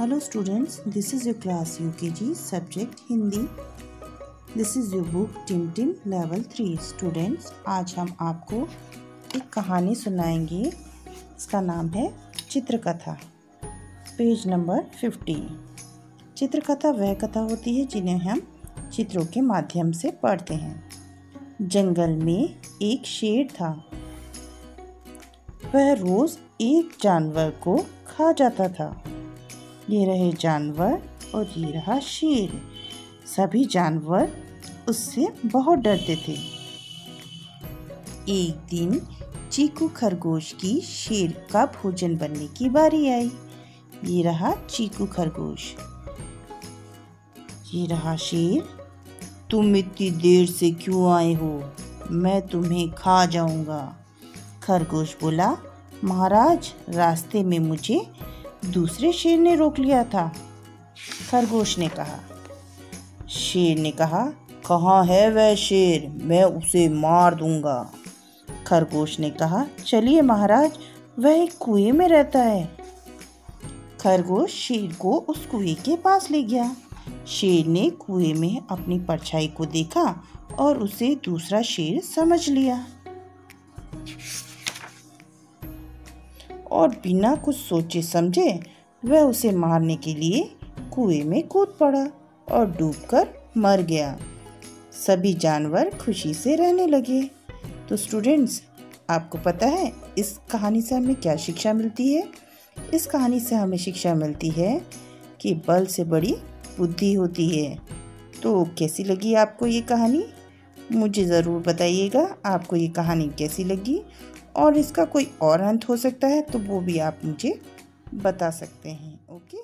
Hello students, this is your class UKG subject Hindi. This is your book Tim Tim level 3. Students, आज हम आपको एक कहानी सुनाएंगे. इसका नाम है चित्रकथा. Page number 50. चित्रकथा वह कथा होती है जिन्हें हम चित्रों के माध्यम से पढ़ते हैं. जंगल में एक शेर था. वह रोज एक जानवर को खा जाता था. ये रहे जानवर और ये रहा शेर. सभी जानवर उससे बहुत डरते थे. एक दिन चीकू खरगोश की शेर का भोजन बनने की बारी आई. ये रहा चीकू खरगोश. ये रहा शेर. तुम इतनी देर से क्यों आए हो? मैं तुम्हें खा जाऊंगा. खरगोश बोला, महाराज, रास्ते में मुझे दूसरे शेर ने रोक लिया था. खरगोश ने कहा. शेर ने कहा, कहाँ है वह शेर? मैं उसे मार दूंगा. खरगोश ने कहा, चलिए महाराज, वह एक कुएं में रहता है. खरगोश शेर को उस कुएं के पास ले गया. शेर ने कुएं में अपनी परछाई को देखा और उसे दूसरा शेर समझ लिया और बिना कुछ सोचे समझे वह उसे मारने के लिए कुएं में कूद पड़ा और डूबकर मर गया. सभी जानवर खुशी से रहने लगे. तो स्टूडेंट्स, आपको पता है इस कहानी से हमें क्या शिक्षा मिलती है? इस कहानी से हमें शिक्षा मिलती है कि बल से बड़ी बुद्धि होती है. तो कैसी लगी आपको ये कहानी? मुझे ज़रूर बताइएगा आपको ये कहानी कैसी लगी, और इसका कोई और अंत हो सकता है तो वो भी आप मुझे बता सकते हैं. ओके.